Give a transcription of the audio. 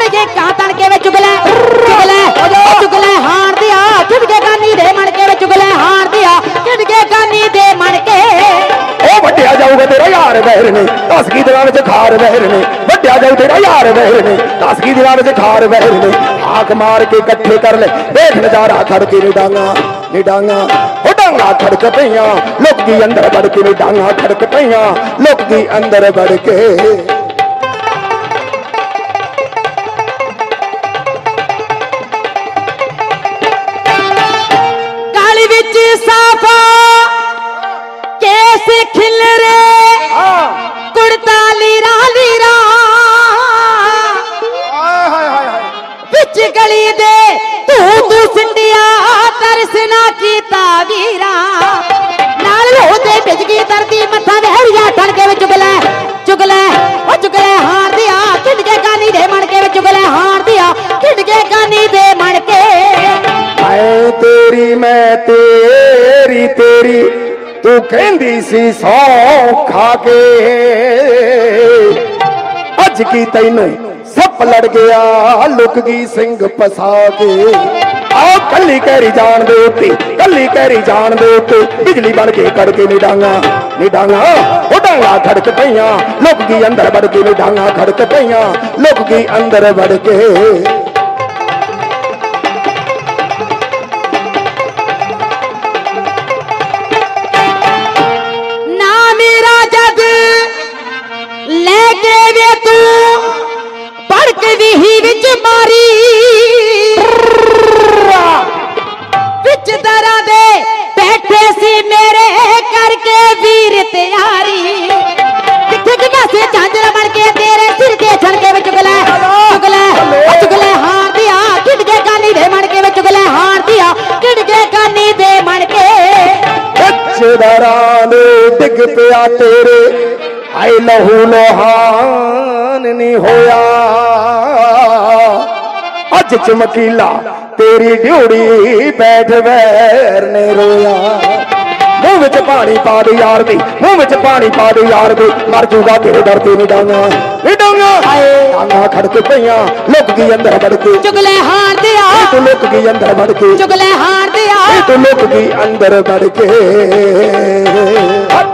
जे का तड़के वे चुगले चुगले हार दिया झुटके कानी दे मणके वे चुगले हार दिया झुटके कानी दे मणके ओ वड्डिया जाऊगा तेरा यार बहर ने 10 की दीवार च खार बहर ने वड्डिया जाऊ तेरा यार बहर ने 10 की दीवार च खार बहर ने हाक मार के इकट्ठे कर ले देख नजारा खड़के निडांगा ओ डांगा खड़क पईयां लोक दी अंदर बढ़ के निडांगा खड़क पईयां लोक दी अंदर बढ़ के काली विच साफा केस खिल रे कुड़ता लीरा लीरा बिच गली दे तू सिंडिया तरस ना कीता वीरा नाल होते बिजगी तरती मथा वहरिया ठणके वे चुगले हार दिया खिंडके कानी दे मणके वे चुगले हार दिया खिंडके कानी दे मणके मैं तेरी तू कहंदी सी सौ खा के अज की तैनू सप लड़ गया लुक गई सिंह फसा के आओ कली कहरी जान दे उत्ते कली कहरी जान दे उत्ते बिजली बन के कड़के निडांगा ओ डांगा खड़क पईयां लुक गई अंदर बढ़ के निडांगा खड़क पईयां लुक गई अंदर बढ़ के मारी बिच दरा दे बैठे सी मेरे करके वीर तैयारी किथे पासे झांझरा बन के तेरे सिर के छड़के में चुगले हार दिया किडके कानी दे मणके में चुगले हार दिया किडके कानी दे मणके बिच दरा दे डिग पिया तेरे आई लहू लोहान नहीं होया अज चमकीला तेरी ड्यूड़ी बैठ वैर ने रोया मुंह विच पानी पा दे यार दी मुंह विच पानी पा दे यार दी मर जूगा तेरे डर ते डांगा खड़क पईयां लुक गई अंदर बढ़ के चुगले हार दिया तू लुक गई अंदर बढ़ के चुगले हार दिया तू लुक गई अंदर बढ़ के